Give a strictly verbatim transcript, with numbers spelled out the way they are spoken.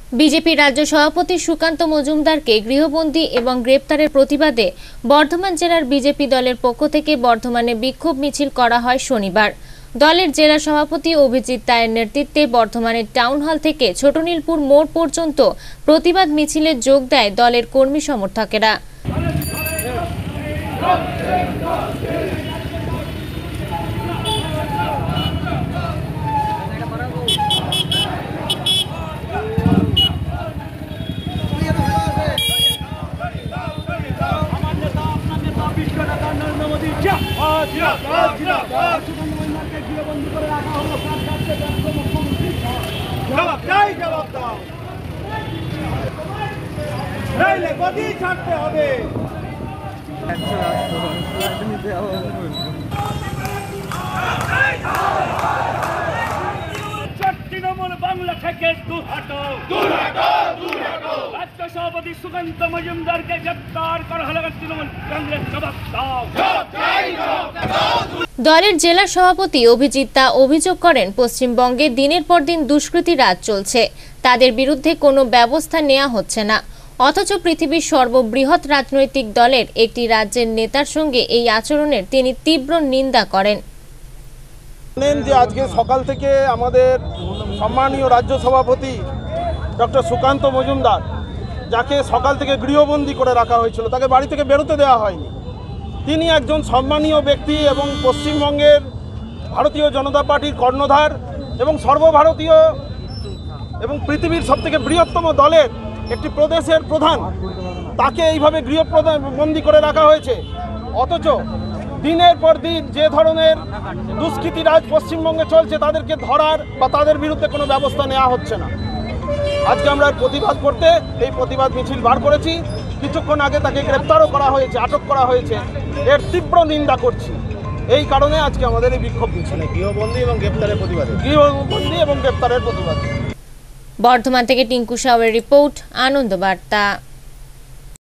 BJP রাজ্য সভাপতি সুকান্ত মজুমদারকে গৃহবন্দী এবং গ্রেপ্তারের প্রতিবাদে বর্ধমান জেলার বিজেপি দলের পক্ষ থেকে বর্ধমানে বিক্ষোভ মিছিল করা হয় শনিবার। দলের জেলা সভাপতি অভিজিৎ রায়ের নেতৃত্বে বর্ধমানের টাউন হল থেকে ছোটনীলপুর মোড় পর্যন্ত প্রতিবাদ মিছিলে যোগ দেয় দলের কর্মী সমর্থকেরা। তৃণমূল বাংলা থেকে দূর হটো, রাজ্য সভাপতি সুকান্ত মজুমদারকে গ্রেপ্তার করা হলো। তৃণমূল কংগ্রেস জবাব দাও। দলের জেলা সভাপতি অভিজিৎ রা অভিযোগ করেন, পশ্চিমবঙ্গে দিনের পর দিন দুষ্কৃতী রাজ চলছে, তাদের বিরুদ্ধে কোনো ব্যবস্থা নেওয়া হচ্ছে না, অথচ পৃথিবীর সর্ববৃহৎ রাজনৈতিক দলের একটি রাজ্যের নেতার সঙ্গে এই আচরণের তিনি তীব্র নিন্দা করেন। যে আজকে সকাল থেকে আমাদের সম্মানীয় রাজ্য সভাপতি ডক্টর সুকান্ত মজুমদার, যাকে সকাল থেকে গৃহবন্দী করে রাখা হয়েছিল, তাকে বাড়ি থেকে বেরোতে দেওয়া হয়নি। তিনি একজন সম্মানীয় ব্যক্তি এবং পশ্চিমবঙ্গের ভারতীয় জনতা পার্টির কর্ণধার এবং সর্বভারতীয় এবং পৃথিবীর সবথেকে বৃহত্তম দলের একটি প্রদেশের প্রধান, তাকে এইভাবে গৃহবন্দী করে রাখা হয়েছে। অথচ দিনের পর দিন যে ধরনের দুষ্কৃতী রাজ পশ্চিমবঙ্গে চলছে, তাদেরকে ধরার বা তাদের বিরুদ্ধে কোনো ব্যবস্থা নেওয়া হচ্ছে না। আজকে আমরা প্রতিবাদ করতে এই প্রতিবাদ মিছিল বার করেছি। কিছুক্ষণ আগে তাকে গ্রেপ্তারও করা হয়েছে, আটক করা হয়েছে। এর তীব্র নিন্দা করছি। এই কারণে আজকে আমাদের এই বিক্ষোভ মিছিল, গৃহবন্দী এবং গ্রেপ্তারের প্রতিবাদে গৃহবন্দী এবং গ্রেপ্তারের প্রতিবাদ। বর্ধমান থেকে টিঙ্কু সাউয়ের রিপোর্ট, আনন্দ বার্তা।